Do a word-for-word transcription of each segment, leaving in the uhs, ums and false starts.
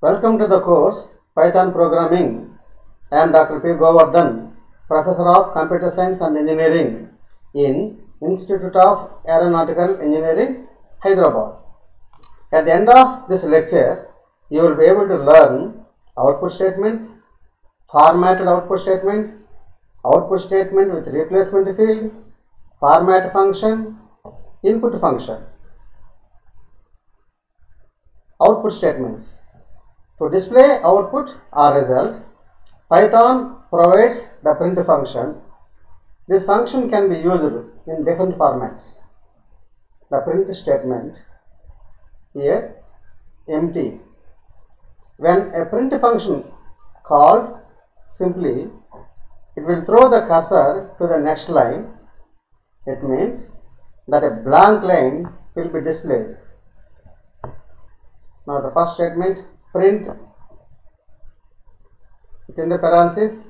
Welcome to the course Python Programming. I am Doctor P. Govardhan, Professor of Computer Science and Engineering in Institute of Aeronautical Engineering, Hyderabad. At the end of this lecture, you will be able to learn output statements, formatted output statement, output statement with replacement field, format function, input function. Output statements. To display output or result, Python provides the print function. This function can be used in different formats. The print statement here empty. When a print function called, simply it will throw the cursor to the next line. It means that a blank line will be displayed. Now the first statement, print within the parenthesis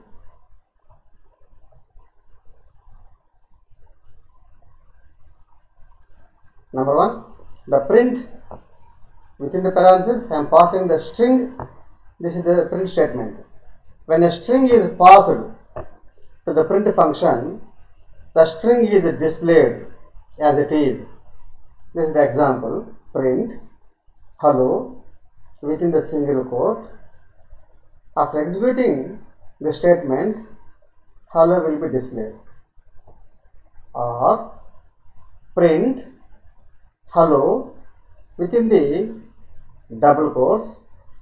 number one, the print within the parenthesis, I am passing the string. This is the print statement. When a string is passed to the print function, the string is displayed as it is. This is the example, print hello within the single quote. After executing the statement, hello will be displayed. Or print hello within the double quotes,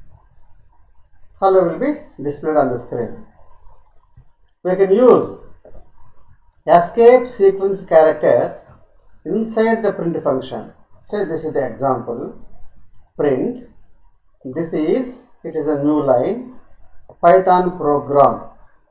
hello will be displayed on the screen. We can use escape sequence character inside the print function. So this is the example, print, this is, it is a new line, Python program.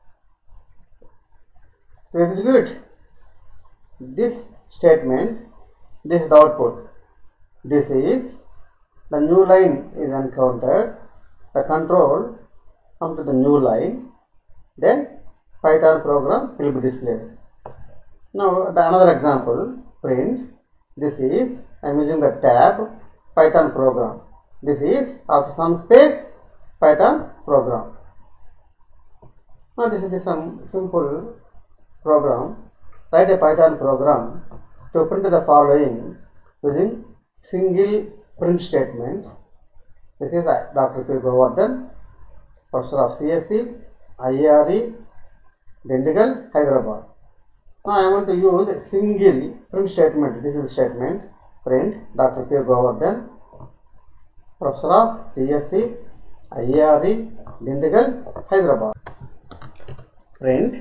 To execute this statement, this is the output. This is the new line is encountered. The control come to the new line. Then Python program will be displayed. Now the another example, print. This is I am using the tab Python program. This is after some space Python program. Now this is the some simple program. Write a Python program to print the following using single print statement. This is Doctor P. Govardhan, Professor of C S E, I A R E, Dindigul, Hyderabad. Now I want to use a single print statement. This is the statement, print Doctor P. Govardhan, Professor of C S E, I A R E, Dindigul, Hyderabad. Print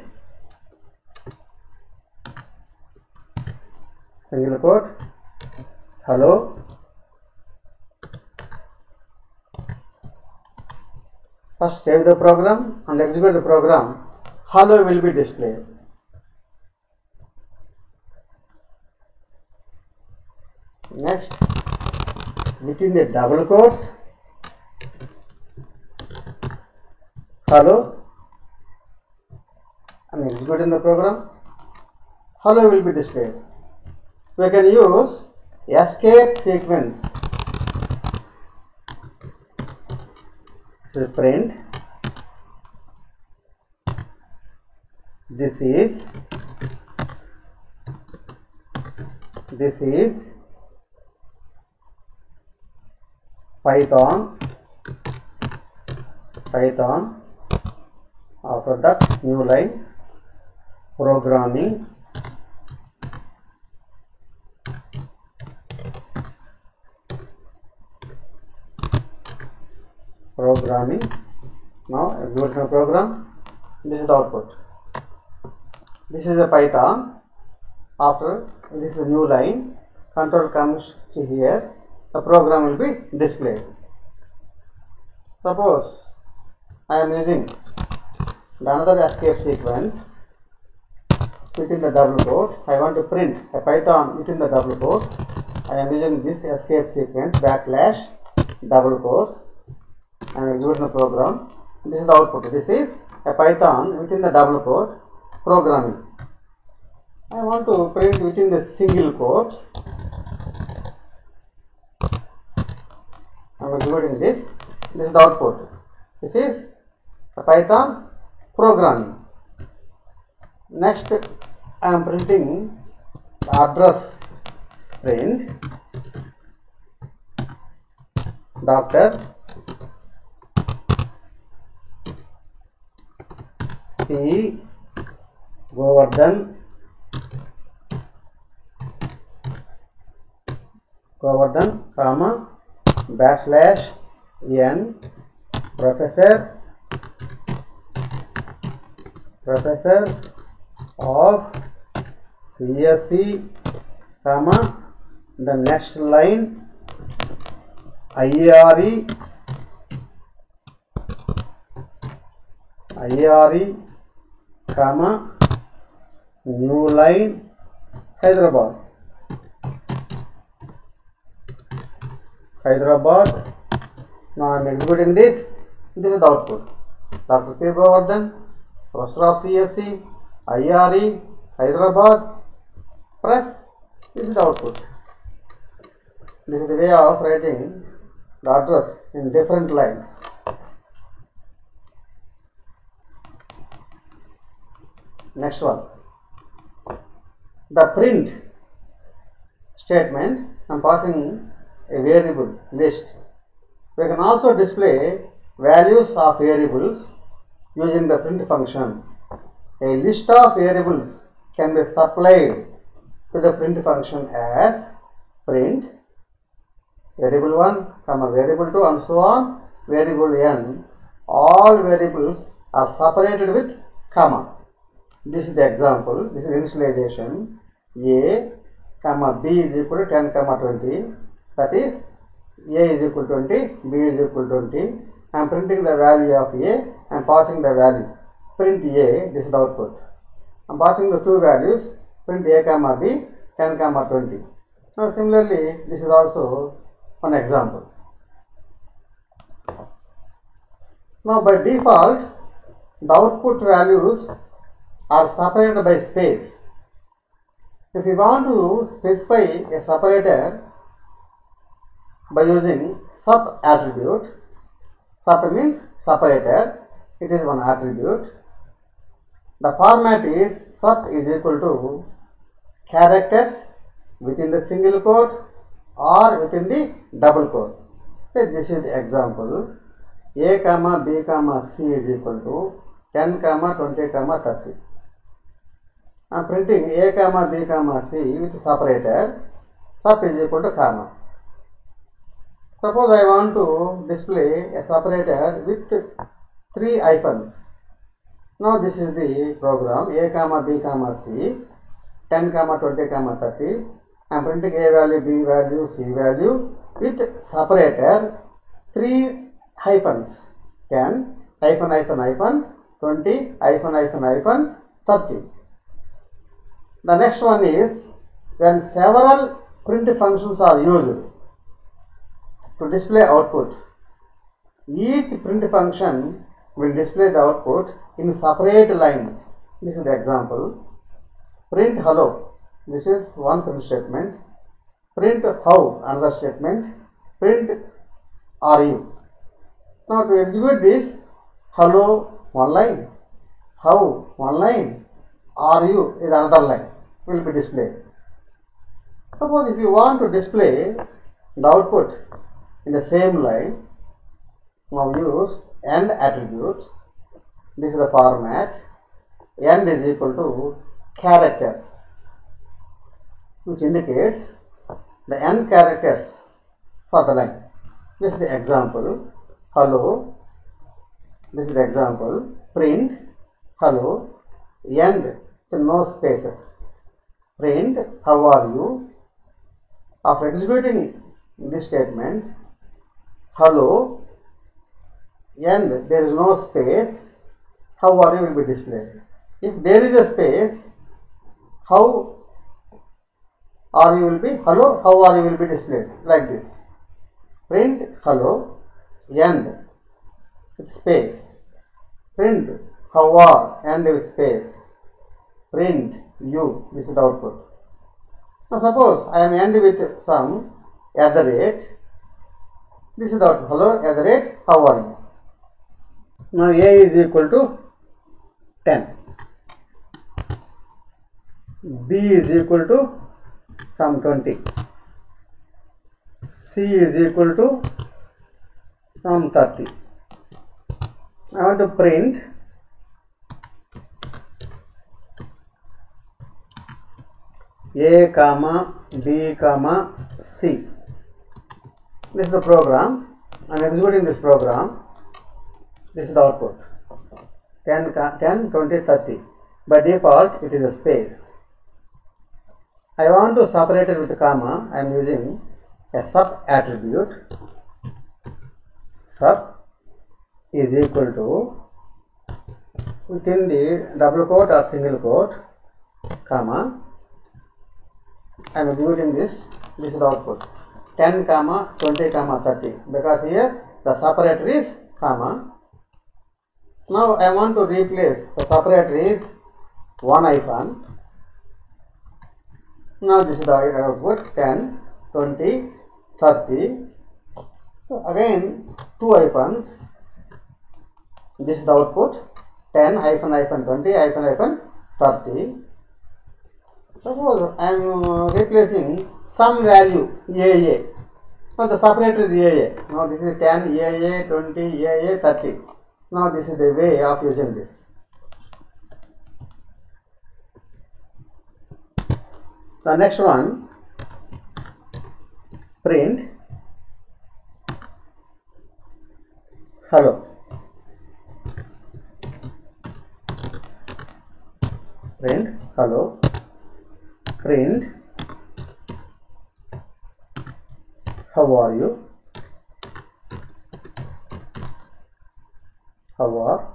single quote hello. First save the program and execute the program. Hello will be displayed. Next, within the double quotes, hello, and executing the program, hello will be displayed. We can use escape sequence. So print, this is, this is Python, Python, after that new line, programming, programming. Now execute the program. This is the output. This is a Python. After this is a new line, control comes to here. The program will be displayed. Suppose I am using the another escape sequence within the double quote. I want to print a Python within the double quote. I am using this escape sequence backslash double quotes. I am executing the program. This is the output. This is a Python within the double quote programming. I want to print within the single quote. I am executing this. This is the output. This is the Python programming. Next, I am printing the address. Print Doctor P. Govardhan Govardhan, comma, backslash N, Professor Professor of C S E, comma, the next line I R E I R E, comma, new line Hyderabad Hyderabad. Now I am executing this. This is the output. Doctor P. Govardhan, Professor of C S E, I R E, Hyderabad. Press. This is the output. This is the way of writing the address in different lines. Next one. The print statement. I am passing a variable list. We can also display values of variables using the print function. A list of variables can be supplied to the print function as print variable one, comma, variable two, and so on, variable n. All variables are separated with comma. This is the example. This is initialization. A, comma, B is equal to ten, comma, twenty. That is, A is equal to twenty, B is equal to twenty. I am printing the value of A. I am passing the value. Print A. This is the output. I am passing the two values. Print A, comma, B, ten, comma, twenty. Now similarly, this is also one example. Now by default, the output values are separated by space. If you want to specify a separator by using sub attribute, sub means separator, it is one attribute. The format is sub is equal to characters within the single quote or within the double quote. So this is the example. A comma B comma C is equal to ten comma twenty comma thirty. I am printing A comma B comma C with separator. Sub is equal to comma. Suppose I want to display a separator with three hyphens. Now this is the program. A comma B comma C, ten comma twenty comma thirty. I am printing A value, B value, C value with separator three hyphens, ten hyphen hyphen hyphen, twenty hyphen hyphen hyphen, thirty. The next one is when several print functions are used to display output. Each print function will display the output in separate lines. This is the example. Print hello. This is one print statement. Print how, another statement. Print are you. Now to execute this, hello one line, how one line, are you is another line will be displayed. Suppose if you want to display the output in the same line, now use end attribute. This is the format. End is equal to characters, which indicates the end characters for the line. This is the example. Hello. This is the example. Print hello. End with no spaces. Print how are you. After executing this statement, hello, end there is no space, how are you will be displayed. If there is a space, how are you will be, hello, how are you will be displayed like this. Print hello, end with space. Print how are, end with space. Print you, this is the output. Now suppose I am end with some at the rate, This is the output. Hello at the rate, how are you? Now A is equal to ten. B is equal to some twenty. C is equal to some thirty. I want to print A comma B comma C. This is the program. I am executing this program. This is the output. ten, ten, twenty, thirty. By default, it is a space. I want to separate it with a comma. I am using a sub attribute. Sub is equal to, within the double quote or single quote, comma, I am executing this. This is the output. ten, comma, twenty, comma, thirty. Because here the separator is comma. Now I want to replace the separator is one hyphen. Now this is the output ten, twenty, thirty. So again two hyphens. This is the output ten hyphen hyphen twenty hyphen hyphen thirty. Suppose I am uh, replacing some value A A. Now the separator is A A. Now this is ten A A, twenty A A, thirty. Now this is the way of using this. The next one, print hello. Print hello. Print how are you? How are?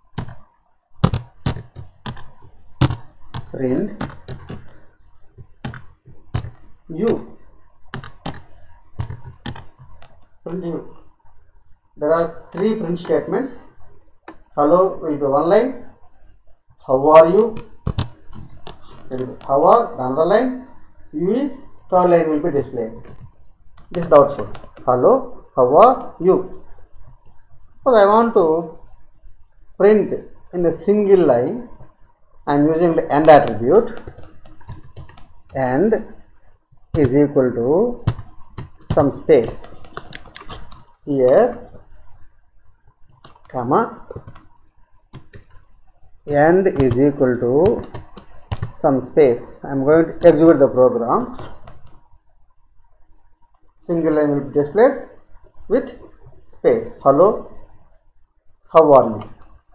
Print you. Print you. There are three print statements. Hello will be one line. How are you? How are the another line. You is third line will be displayed. This is the output. Hello, how are you? So I want to print in a single line. I am using the end attribute. End is equal to some space here, comma, end is equal to some space. I am going to execute the program. Single line will be displayed with space. Hello, how are you?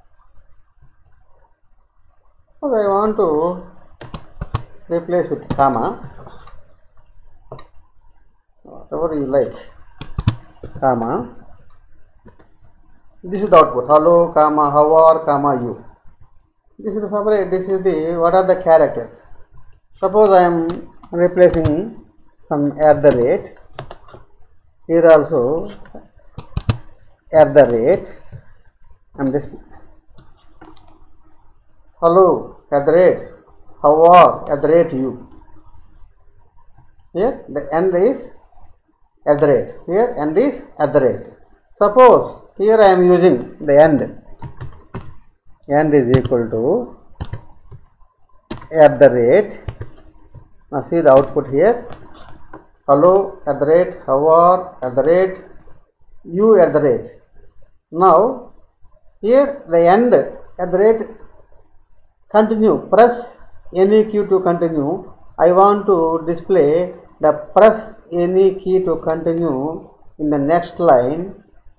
Okay, I want to replace with comma, whatever you like, comma. This is the output. Hello, comma, how are, comma, you. This is the separate. This is the what are the characters. Suppose I am replacing some at the rate. Here also at the rate. I am just hello at the rate. How are at the rate you. Here the end is at the rate. Here end is at the rate. Suppose here I am using the end. End is equal to at the rate. Now see the output here. Hello at the rate, how are at the rate, you at the rate. Now here the end at the rate continue. Press any key to continue. I want to display the press any key to continue in the next line.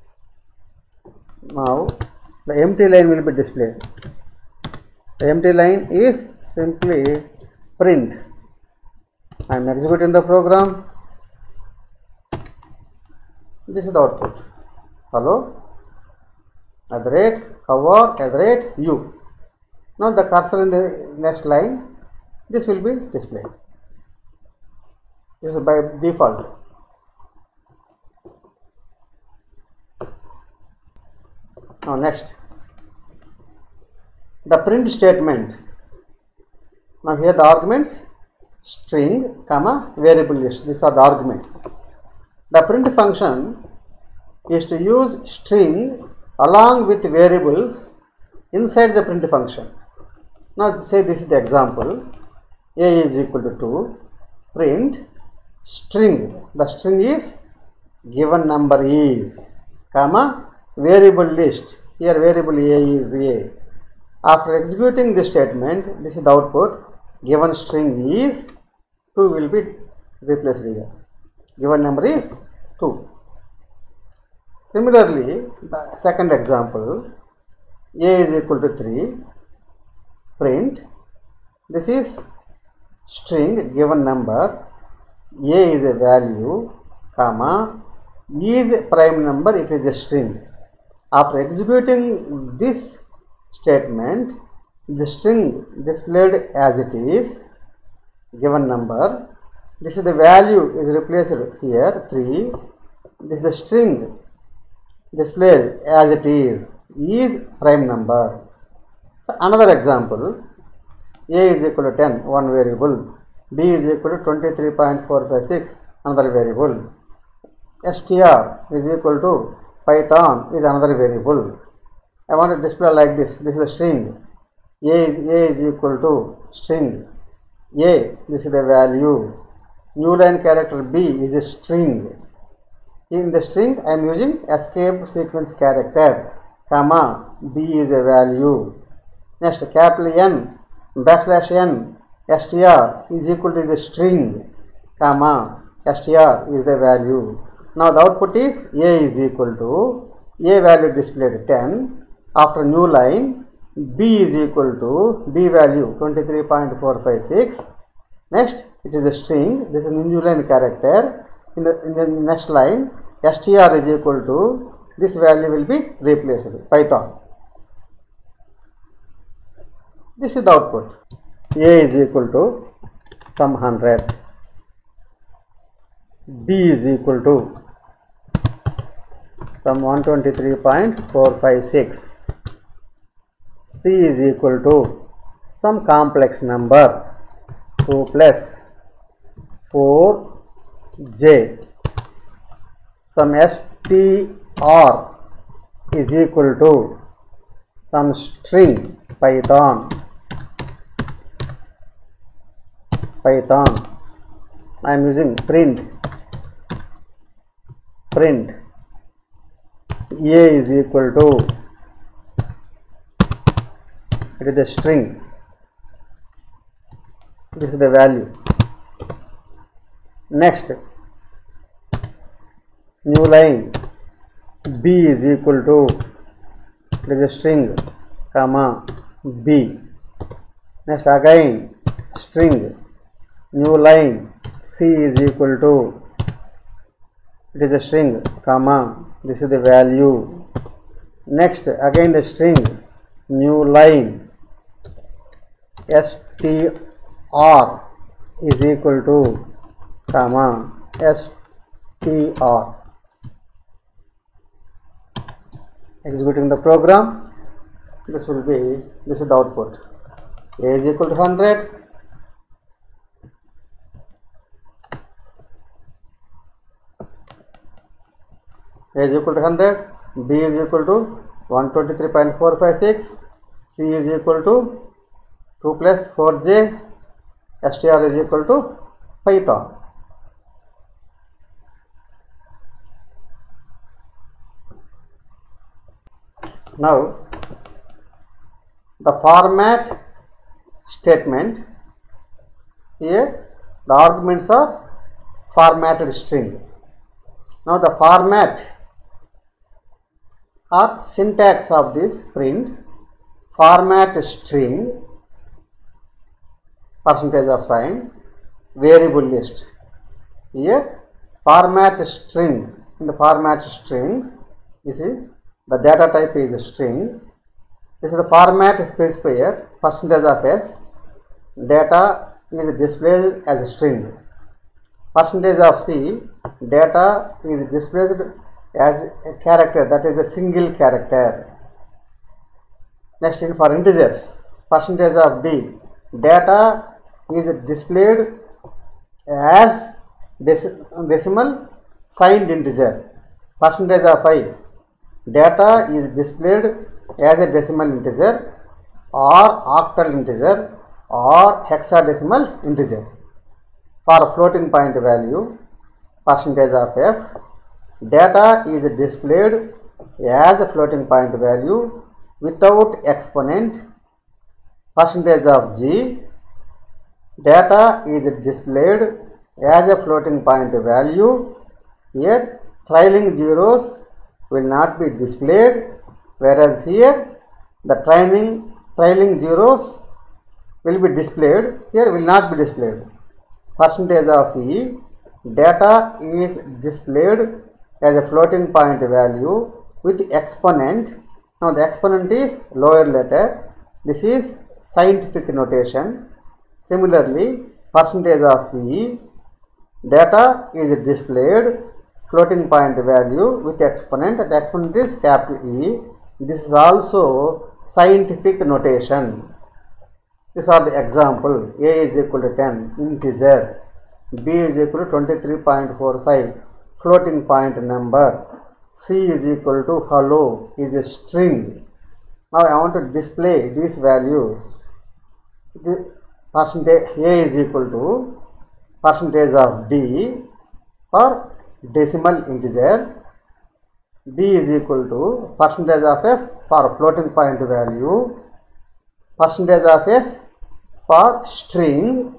Now the empty line will be displayed. The empty line is simply print. I am executing the program. This is the output. Hello at the rate, how are at the rate, you. Now the cursor in the next line, this will be displayed. This is by default. Now next, the print statement. Now here the arguments string, comma, variable list. These are the arguments. The print function is to use string along with variables inside the print function. Now say this is the example. A is equal to two, print string. The string is given number is, comma, variable list. Here variable A is A. After executing this statement, this is the output. Given string is two will be replaced here. Given number is two. Similarly, the second example, A is equal to three, print, this is string given number, A is a value, comma, is a prime number, it is a string. After executing this statement, the string displayed as it is, given number, this is the value is replaced here, three, this is the string displayed as it is, is prime number. So another example, A is equal to ten, one variable, B is equal to twenty-three point four five six, another variable, str is equal to Python is another variable. I want to display like this. This is a string. A is A is equal to string A. This is the value. New line character B is a string. In the string, I am using escape sequence character, comma, B is a value. Next, capital N backslash N str is equal to the string, comma, str is the value. Now the output is A is equal to A value displayed ten. After new line, B is equal to B value twenty-three point four five six. Next, it is a string. This is a new line character. In the, in the next line, str is equal to this value will be replaced, Python. This is the output. A is equal to some one hundred. B is equal to some one hundred twenty-three point four five six. C is equal to some complex number two plus four j. Some str is equal to some string Python. Python. I am using print. Print. A is equal to, it is a string. This is the value. Next, new line, B is equal to, it is a string, comma, B. Next again, string, new line, C is equal to, it is a string, comma, this is the value. Next, again the string, new line, str is equal to, comma, str. Executing the program, this will be, this is the output. A is equal to one hundred. A is equal to one hundred, B is equal to one hundred twenty-three point four five six, C is equal to two plus four j, str is equal to Python. Now, the format statement, here the arguments are formatted string. Now, the format or syntax of this print, format string, percentage of sign, variable list. Here format string, in the format string, this is the data type is a string. This is the format specifier, percentage of s, data is displayed as a string. Percentage of c, data is displayed as a character, that is a single character. Next, in for integers, percentage of d, data is displayed as decimal signed integer. percentage of I, data is displayed as a decimal integer or octal integer or hexadecimal integer. For floating point value, percentage of f, data is displayed as a floating point value without exponent. Percentage of g, data is displayed as a floating point value. Here trailing zeros will not be displayed, whereas here the trailing trailing zeros will be displayed, here will not be displayed. Percentage of e, data is displayed as a floating point value with exponent. Now the exponent is lower letter. This is scientific notation. Similarly, percentage of e, data is displayed floating point value with exponent. The exponent is capital E. This is also scientific notation. These are the example. A is equal to ten, integer. B is equal to twenty-three point four five, floating point number. C is equal to hello, is a string. Now I want to display these values. The percentage A is equal to percentage of D for decimal integer. B is equal to percentage of F for floating point value. Percentage of S for string.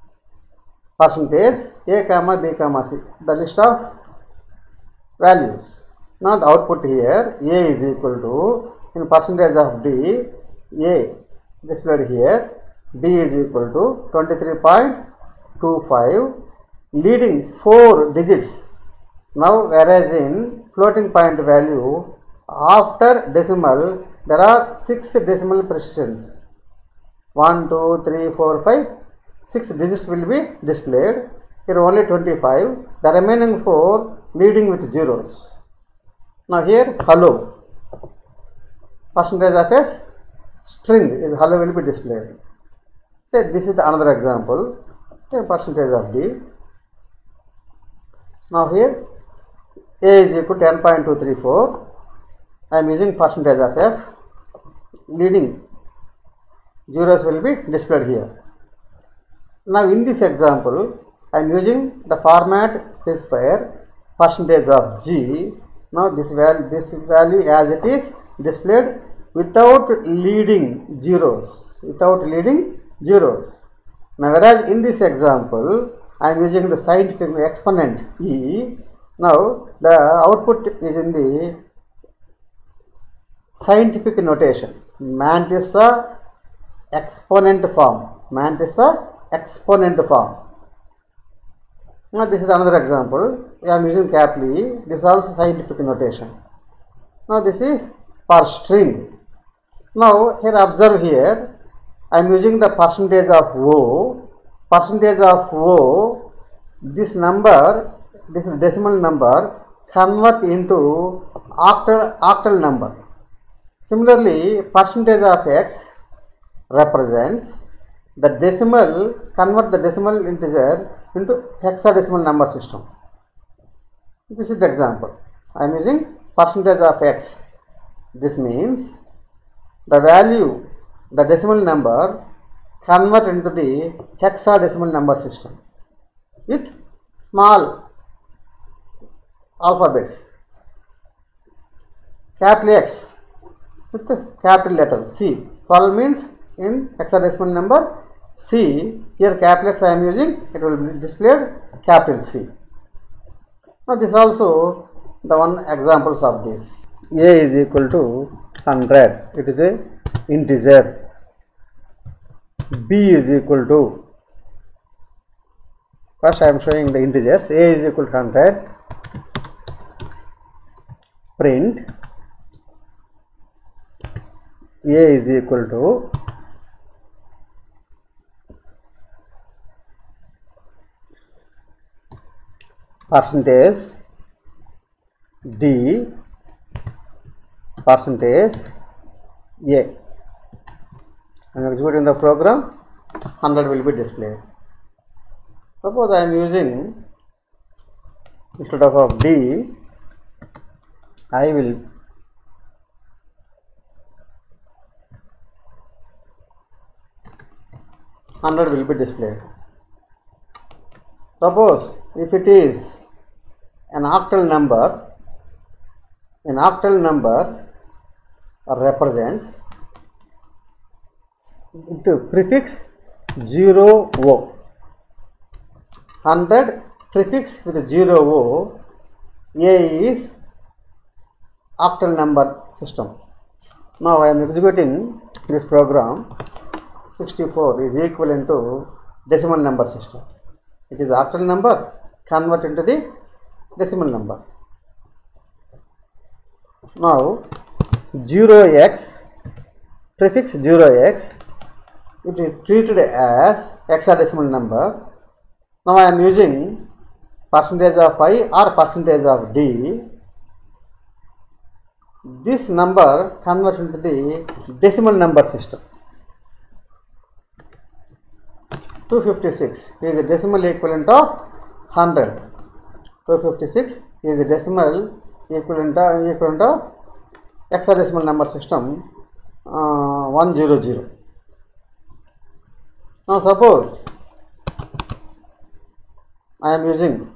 Percentage A comma B comma C, the list of values. Now the output here, A is equal to, in percentage of D, A displayed here, B is equal to twenty-three point two five, leading four digits. Now whereas in floating point value, after decimal there are six decimal precisions. one, two, three, four, five, six digits will be displayed. Here only twenty-five, the remaining four leading with zeros. Now here hello, percentage of S, string is hello will be displayed. Say this is the another example, okay, percentage of D. Now here A is equal to ten point two three four, I am using percentage of F, leading zeros will be displayed here. Now in this example, I am using the format specifier percentage of G. Now this value, this value as it is displayed without leading zeros, without leading zeros. Now whereas in this example, I am using the scientific exponent E. Now the output is in the scientific notation, Mantissa exponent form, Mantissa exponent form. Now this is another example. I am using capital E. This is also scientific notation. Now this is for string. Now here observe here, I am using the percentage of O. Percentage of O, this number, this is decimal number, convert into octal, octal number. Similarly, percentage of X represents the decimal, convert the decimal integer into hexadecimal number system. This is the example. I am using percentage of X. This means the value, the decimal number, convert into the hexadecimal number system with small alphabets. Capital X with capital letter C. twelve means in hexadecimal number C. Here capital X I am using, it will be displayed capital C. Now this also the one examples of this. A is equal to one hundred, it is a integer. B is equal to, first I am showing the integers. A is equal to one hundred, print A is equal to percentage D percentage A. I am executing the program, one hundred will be displayed. Suppose I am using, instead of, of D, I will one hundred will be displayed. Suppose if it is an octal number, an octal number represents the prefix zero O. one hundred prefix with zero O, A is octal number system. Now I am executing this program. sixty-four is equivalent to decimal number system. It is octal number, convert into the decimal number. Now zero x, prefix zero x, it is treated as hexadecimal number. Now I am using percentage of I or percentage of D. This number convert into the decimal number system. two hundred fifty-six is a decimal equivalent of one hundred. two hundred fifty-six is a decimal equivalent of, equivalent of hexadecimal number system uh, one hundred. Now suppose I am using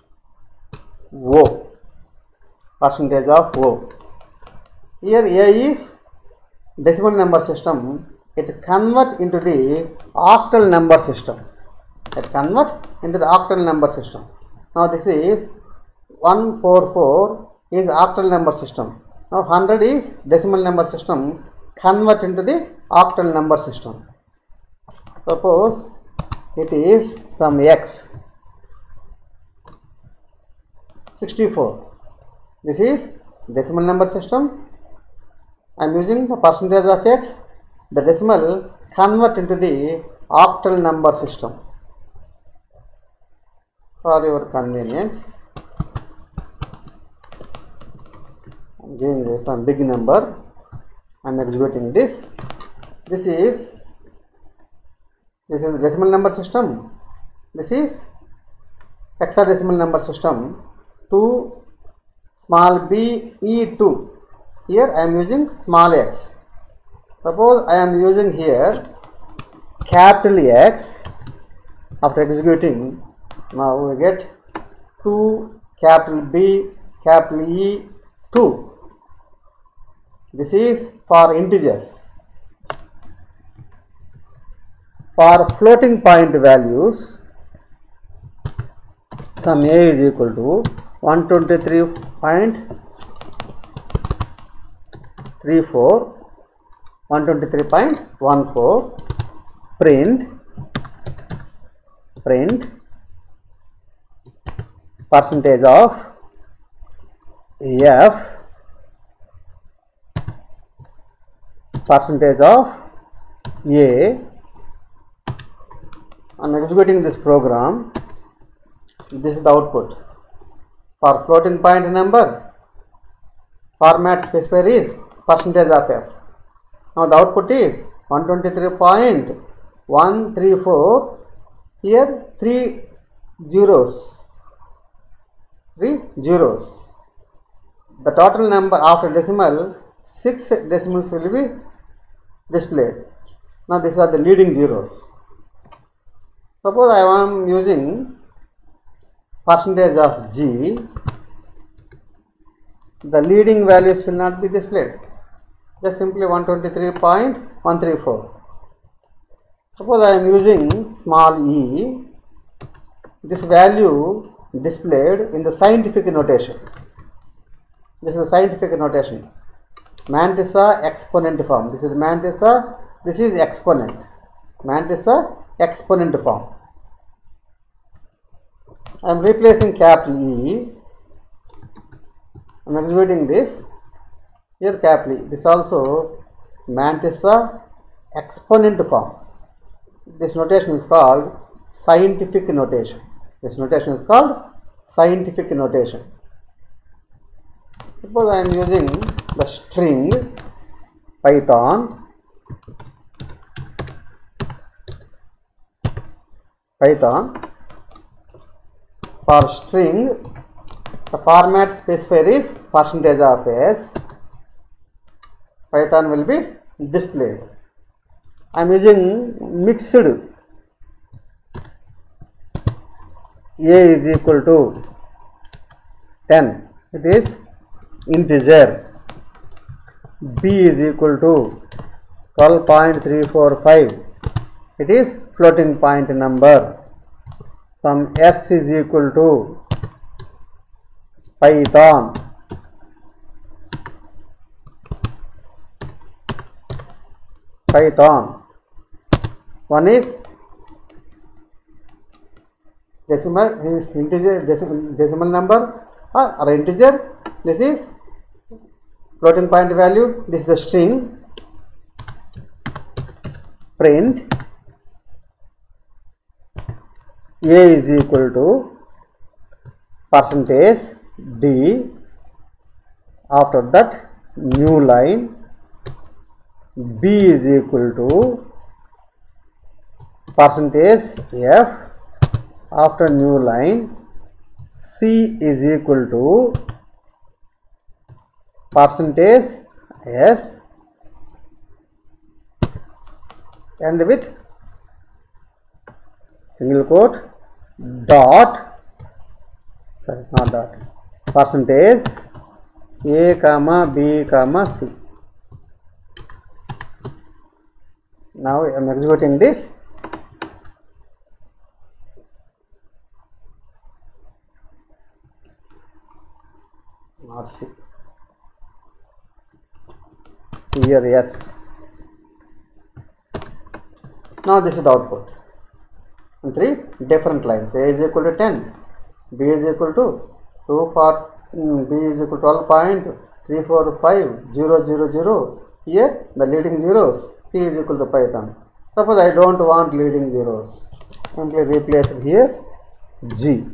O, percentage of O. Here A is decimal number system. It convert into the octal number system. It convert into the octal number system. Now this is one forty-four is octal number system. Now one hundred is decimal number system. Convert into the octal number system. Suppose it is some x. sixty-four. This is decimal number system. I am using the percentage of x. The decimal convert into the octal number system. For your convenience, I am giving this one big number. I am executing this. This is this is the decimal number system. This is hexadecimal number system. two small b e two. Here I am using small x. Suppose I am using here capital X. After executing, now we get two capital B capital E two. This is for integers. For floating point values, sum A is equal to one twenty-three point three four. one twenty-three point one four, print print percentage of F, percentage of A. I am executing this program. This is the output. For floating point number, format specifier is percentage of F. Now the output is one twenty-three point one three four. Here three zeros. Three zeros. The total number after decimal, six decimals will be displayed. Now these are the leading zeros. Suppose I am using percentage of G. The leading values will not be displayed. Just simply one twenty-three point one three four. Suppose I am using small e, this value displayed in the scientific notation. This is the scientific notation. Mantissa exponent form. This is Mantissa, this is exponent. Mantissa exponent form. I am replacing capital E. I am executing this. Here capital E. This also Mantissa exponent form. This notation is called scientific notation. This notation is called scientific notation. Suppose I am using the string Python Python for string The format specifier is percentage of s. Python will be displayed. I am using mixed. A is equal to ten. It is integer. B is equal to twelve point three four five. It is floating point number. Some s is equal to Python. Python. One is decimal integer decimal, decimal number or, or integer. This is floating point value. This is the string. Print A is equal to percentage D. After that, new line. B is equal to percentage F. After new line, C is equal to percentage S, and with single quote dot, sorry not dot, percentage A comma B comma C. Now I am executing this. Not C. Here yes. Now this is the output. And three different lines. A is equal to ten. B is equal to two for mm, B is equal to twelve point three four five zero zero zero. Here the leading zeros. C is equal to Python. Suppose I don't want leading zeros. Simply replace it here G.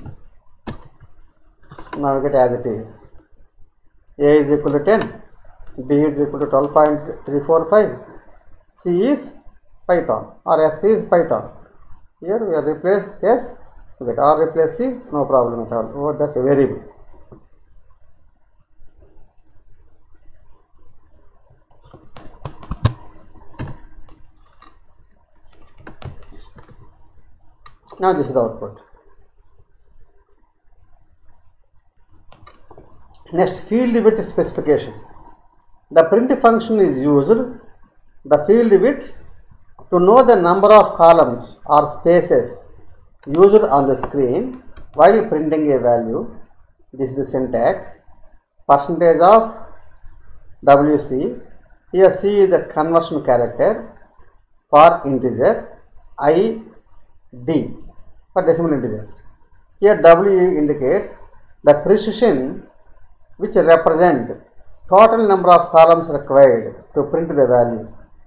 Now we get as it is. A is equal to ten. B is equal to twelve point three four five. C is Python or S is Python. Here we have replaced S. We get R replace C. No problem at all. Oh, that's a variable. Now this is the output. Next, field width specification. The print function is used the field width to know the number of columns or spaces used on the screen while printing a value. This is the syntax. Percentage of W C. Here C is the conversion character for integer. I D for decimal integers. Here W indicates the precision which represent total number of columns required to print the value.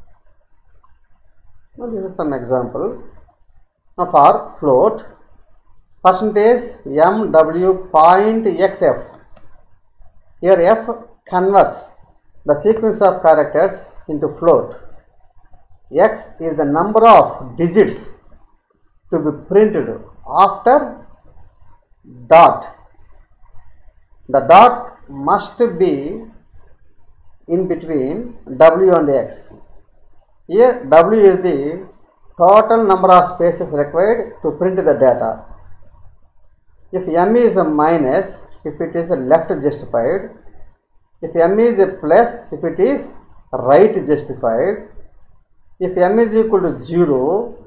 Now this is some example. Now for float, percentage M W point X F. Here F converts the sequence of characters into float. X is the number of digits to be printed after dot. The dot must be in between W and X. Here W is the total number of spaces required to print the data. If M is a minus, if it is a left justified. If M is a plus, if it is right justified. If M is equal to zero,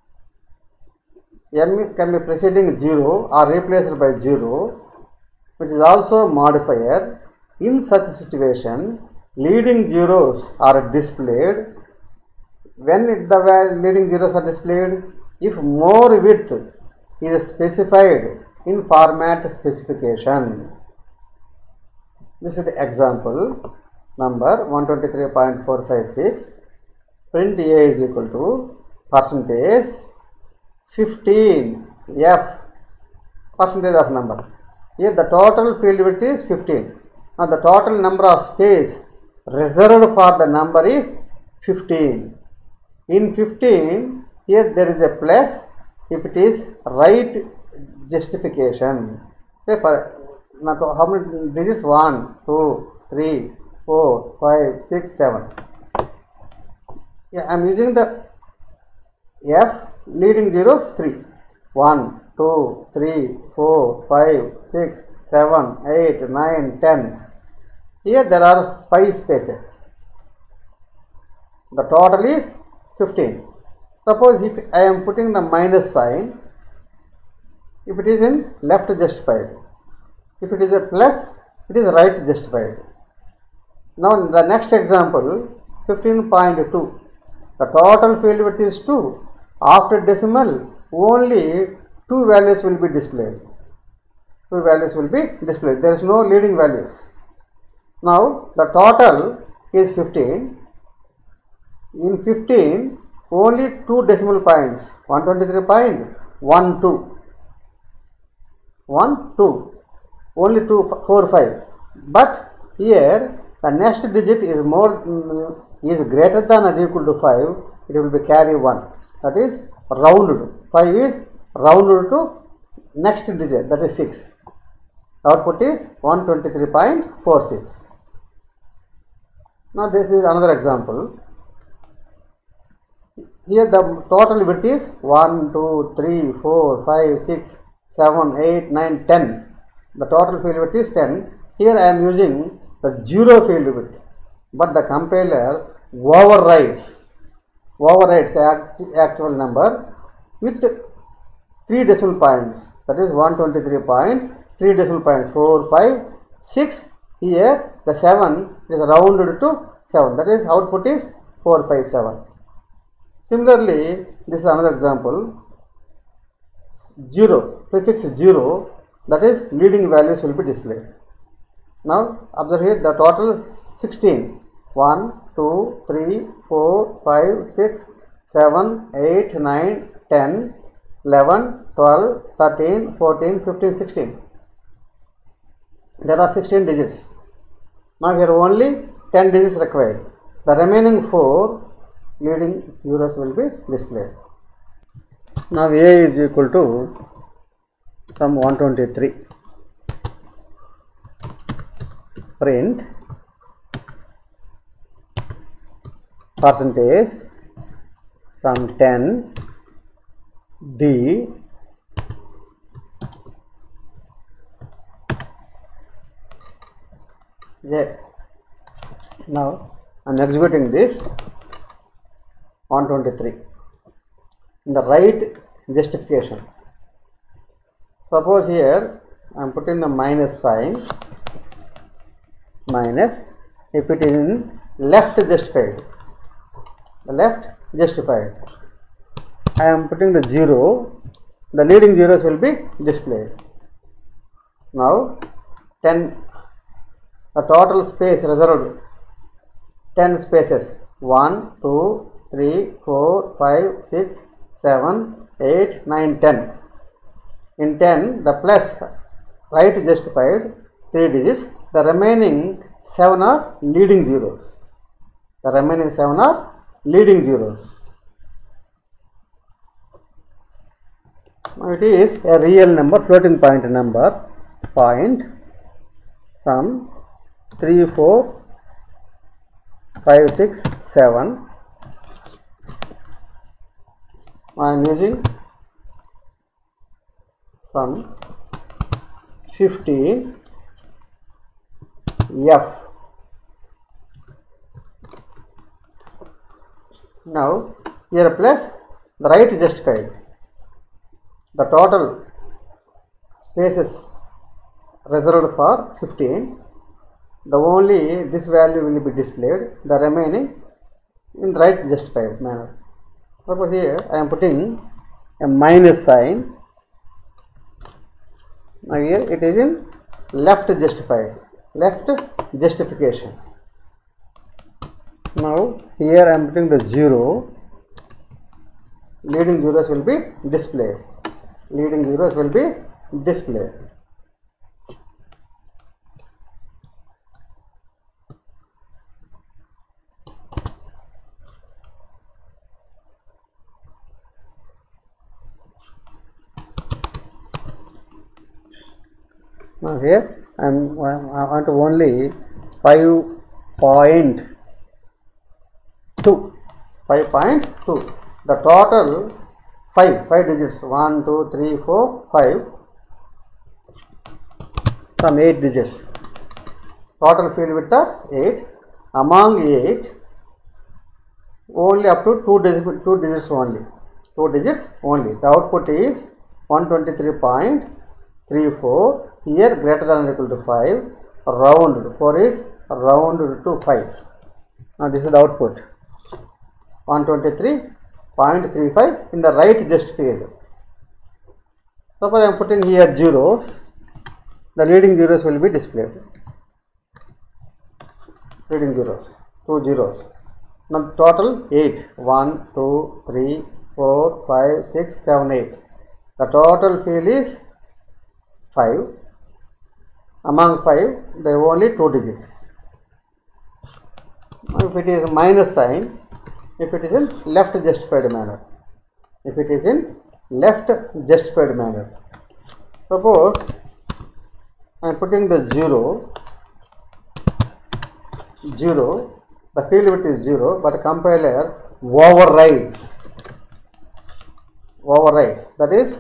M can be preceding zero or replaced by zero, which is also a modifier. In such a situation, leading zeros are displayed. When the leading zeros are displayed, if more width is specified in format specification. This is the example number one twenty-three point four five six. Print A is equal to percentage fifteen F, percentage of number. Here the total field width is fifteen. Now the total number of space reserved for the number is fifteen. In fifteen, here there is a plus if it is right justification. Say for now to how many digits? one, two, three, four, five, six, seven. Yeah, I am using the F, leading zeros three. one, two, three, four, five, six, seven, eight, nine, ten. Here there are five spaces. The total is fifteen. Suppose if I am putting the minus sign, if it is in left justified, if it is a plus, it is right justified. Now the next example, fifteen point two. The total field width is two. After decimal, only two values will be displayed. Two values will be displayed. There is no leading values. Now the total is fifteen. In fifteen, only two decimal points, one hundred twenty-three point one two. one, two. Only two, four, five. But here the next digit is more is greater than or equal to five. It will be carry one. That is rounded. five is rounded to next digit, that is six. Output is one hundred twenty-three point four six. Now this is another example. Here the total width is one, two, three, four, five, six, seven, eight, nine, ten. The total field width is ten. Here I am using the zero field width, but the compiler overrides overrides the actual number with three decimal points, that is one hundred twenty-three point three decimal points, four, five, six. Here the seven is rounded to seven, that is output is four, five, seven. Similarly, this is another example. Zero, prefix zero, that is leading values will be displayed. Now observe here the total sixteen. one, two, three, four, five, six, seven, eight, nine, ten, eleven, twelve, thirteen, fourteen, fifteen, sixteen. There are sixteen digits. Now here only ten digits required. The remaining four leading zeros will be displayed. Now A is equal to some one hundred twenty-three. Print percentage some ten D J. Now I am executing this one hundred twenty-three. In the right justification, suppose here I am putting the minus sign, minus, if it is in left justified, the left justified, I am putting the zero, the leading zeros will be displayed. Now ten, the total space reserved, ten spaces, one, two, three, four, five, six, seven, eight, nine, ten. In ten, the plus right justified three digits, the remaining seven are leading zeros. The remaining seven are leading zeros. Now it is a real number, floating point number, point some three, four, five, six, seven. I am using some fifteen F. Now here plus the right justified, the total spaces reserved for fifteen, the only this value will be displayed, the remaining in right justified manner. Suppose here I am putting a minus sign. Now here it is in left justified, left justification. Now here I am putting the zero, leading zeros will be displayed, leading zeros will be displayed. Now here and I want only five point two. five point two. The total five, five digits, one, two, three, four, five, some eight digits. Total field width are eight. Among eight, only up to two digits, two digits only. Two digits only. The output is one twenty-three point three four. Here greater than or equal to five. Rounded. four is rounded to five. Now this is the output. one twenty-three point three five in the right just field. Suppose I am putting here zeros. The leading zeros will be displayed. Leading zeros. Two zeros. Now total eight. one, two, three, four, five, six, seven, eight. The total field is five. Among five, there are only two digits. If it is minus sign, if it is in left justified manner, if it is in left justified manner, suppose I am putting the zero, zero, the field width is zero, but compiler overrides, overrides, that is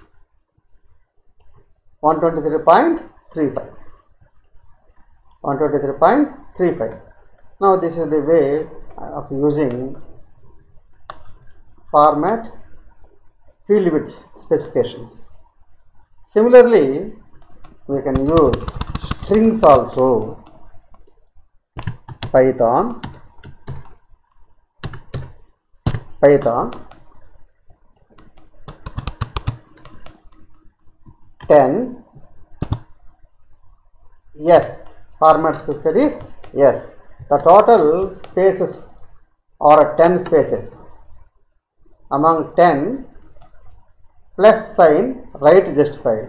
one twenty-three point three five, one twenty-three point three five. Now this is the way of using format field width specifications. Similarly, we can use strings also. Python, Python ten, yes, format specifier is yes. The total spaces are ten spaces. Among ten, plus sign right justified.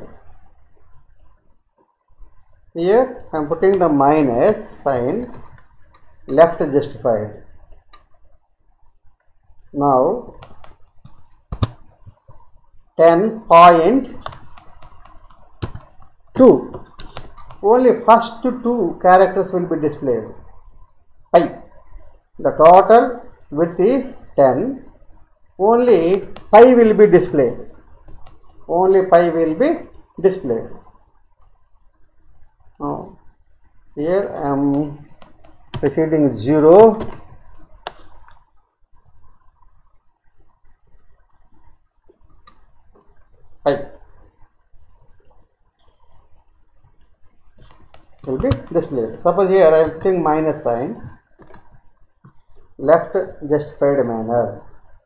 Here I am putting the minus sign left justified. Now ten point two, only first two characters will be displayed. Pi. The total width is ten. Only pi will be displayed. Only pi will be displayed. Now here I am preceding zero. Pi will be displayed. Suppose here I am putting minus sign, left justified manner.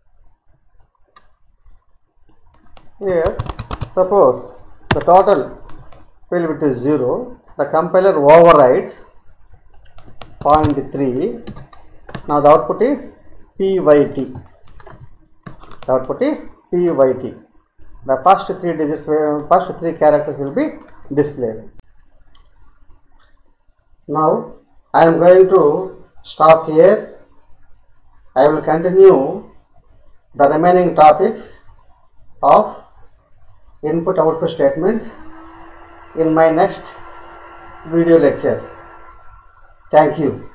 Here suppose the total field width is zero, the compiler overrides zero point three. Now the output is P Y T. The output is P Y T. The first three digits, first three characters will be displayed. Now I am going to stop here. I will continue the remaining topics of input output statements in my next video lecture. Thank you.